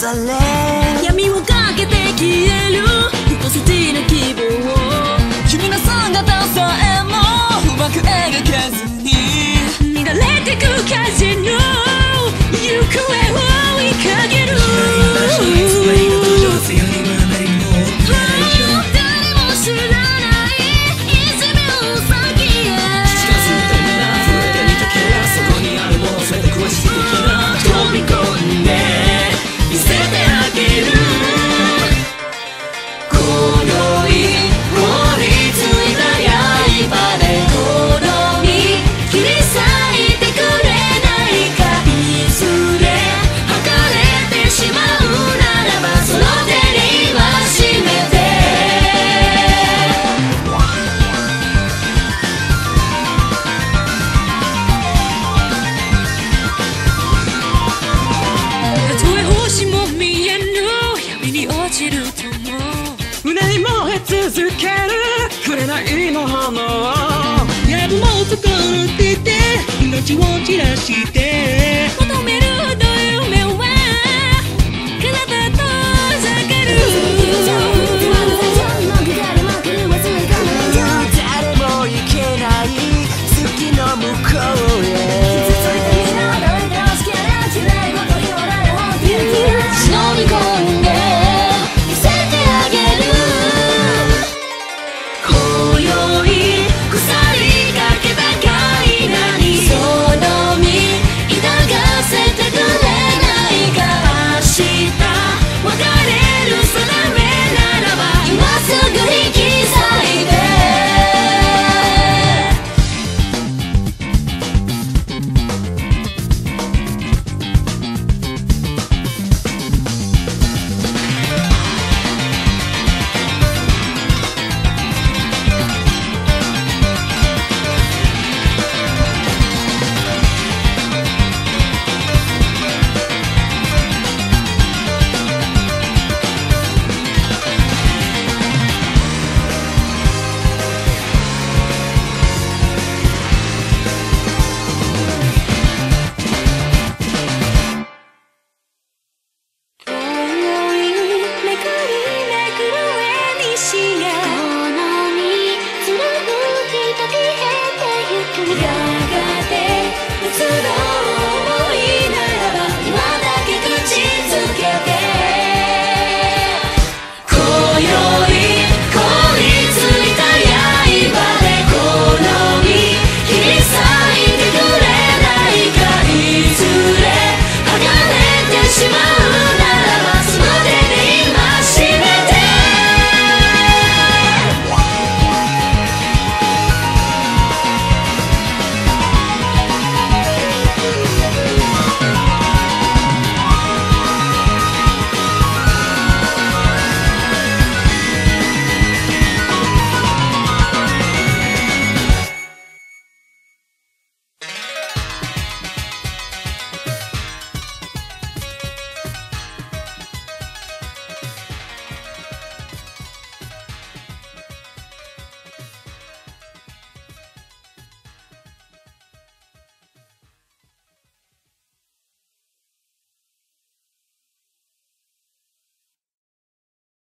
れ闇をかけて消える一筋の希望君の姿さえもうまく描けずに乱れてく風の行方を追いかける誰も知らない1秒先へ近づいたな震えてみたけりゃそこにあるもの全て壊し的な飛び込んで見せてあげる今宵凍りついた刃でほろり切り裂いてくれないかいずれ剥かれてしまうならばその手には締めてたとえ星も見えぬ闇に落ちるとも胸に燃え続ける紅の炎やぶもところって命を散らして求める